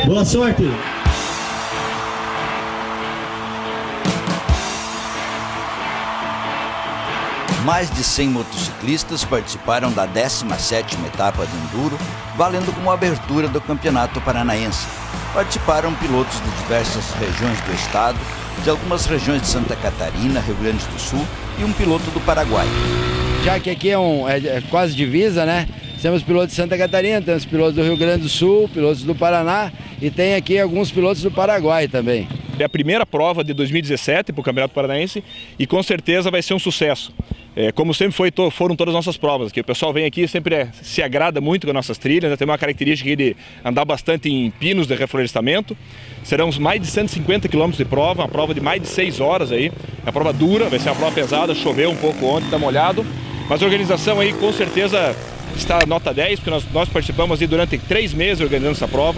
Boa sorte! Mais de 100 motociclistas participaram da 17ª etapa do Enduro, valendo como abertura do Campeonato Paranaense. Participaram pilotos de diversas regiões do estado, de algumas regiões de Santa Catarina, Rio Grande do Sul e um piloto do Paraguai. Já que aqui é quase divisa, né? Temos pilotos de Santa Catarina, temos pilotos do Rio Grande do Sul, pilotos do Paraná e tem aqui alguns pilotos do Paraguai também. É a primeira prova de 2017 para o Campeonato Paranaense e com certeza vai ser um sucesso. Como sempre foram todas as nossas provas, que o pessoal vem aqui e sempre se agrada muito com as nossas trilhas, né? Tem uma característica de andar bastante em pinos de reflorestamento. Serão mais de 150 quilômetros de prova, uma prova de mais de 6 horas aí. É uma prova dura, vai ser uma prova pesada, choveu um pouco ontem, está molhado. Mas a organização aí com certeza está nota 10, porque nós participamos aí durante 3 meses organizando essa prova.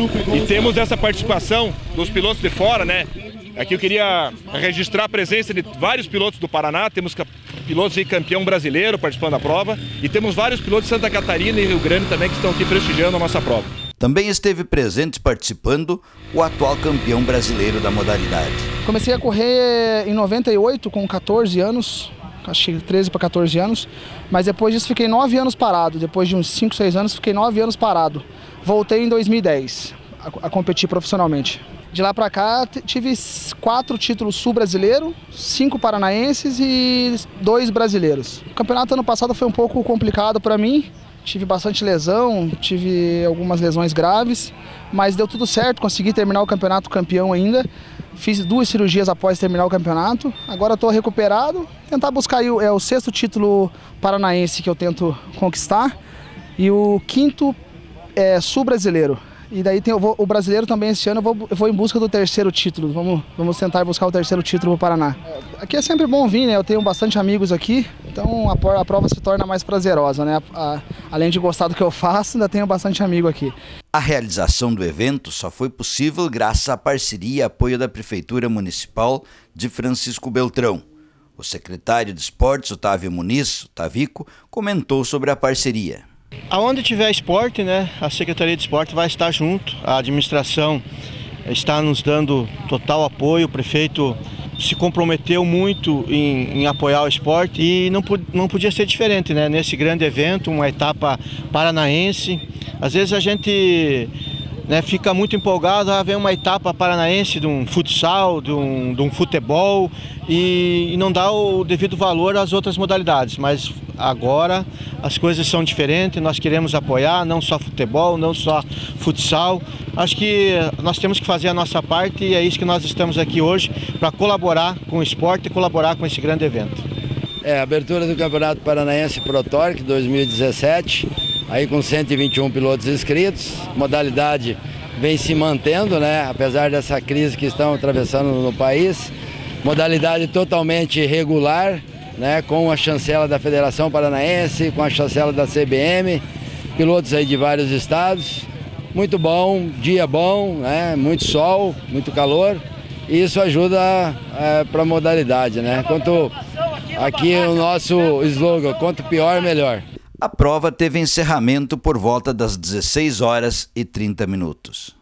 E temos essa participação dos pilotos de fora, né? Aqui eu queria registrar a presença de vários pilotos do Paraná, temos pilotos aí campeão brasileiro participando da prova e temos vários pilotos de Santa Catarina e Rio Grande também que estão aqui prestigiando a nossa prova. Também esteve presente participando o atual campeão brasileiro da modalidade. Comecei a correr em 98 com 14 anos, acho que 13 para 14 anos, mas depois disso fiquei 9 anos parado, depois de uns 5, 6 anos fiquei 9 anos parado. Voltei em 2010 a competir profissionalmente. De lá para cá tive 4 títulos sul-brasileiro, 5 paranaenses e 2 brasileiros. O campeonato ano passado foi um pouco complicado para mim, tive bastante lesão, tive algumas lesões graves, mas deu tudo certo, consegui terminar o campeonato campeão ainda. Fiz 2 cirurgias após terminar o campeonato, agora estou recuperado, tentar buscar aí o 6º título paranaense que eu tento conquistar e o 5º sul-brasileiro. E daí tem o brasileiro também esse ano, eu vou em busca do 3º título, vamos tentar buscar o 3º título para o Paraná. Aqui é sempre bom vir, né? Eu tenho bastante amigos aqui, então a prova se torna mais prazerosa, né? Além de gostar do que eu faço, ainda tenho bastante amigo aqui. A realização do evento só foi possível graças à parceria e apoio da Prefeitura Municipal de Francisco Beltrão. O secretário de Esportes, Otávio Muniz, Tavico, comentou sobre a parceria. Aonde tiver esporte, né, a Secretaria de Esporte vai estar junto, a administração está nos dando total apoio, o prefeito se comprometeu muito em apoiar o esporte e não podia ser diferente, né, nesse grande evento, uma etapa paranaense. Às vezes a gente fica muito empolgado a ver uma etapa paranaense de um futsal, de um futebol e não dá o devido valor às outras modalidades, mas agora as coisas são diferentes, nós queremos apoiar não só futebol, não só futsal. Acho que nós temos que fazer a nossa parte e é isso que nós estamos aqui hoje para colaborar com o esporte e colaborar com esse grande evento. A abertura do Campeonato Paranaense Pro Torque 2017, aí com 121 pilotos inscritos, modalidade vem se mantendo, né, apesar dessa crise que estão atravessando no país, modalidade totalmente regular, né, com a chancela da Federação Paranaense, com a chancela da CBM, pilotos aí de vários estados, muito bom, dia bom, né, muito sol, muito calor, e isso ajuda para a modalidade, né, quanto aqui o nosso slogan, quanto pior, melhor. A prova teve encerramento por volta das 16h30.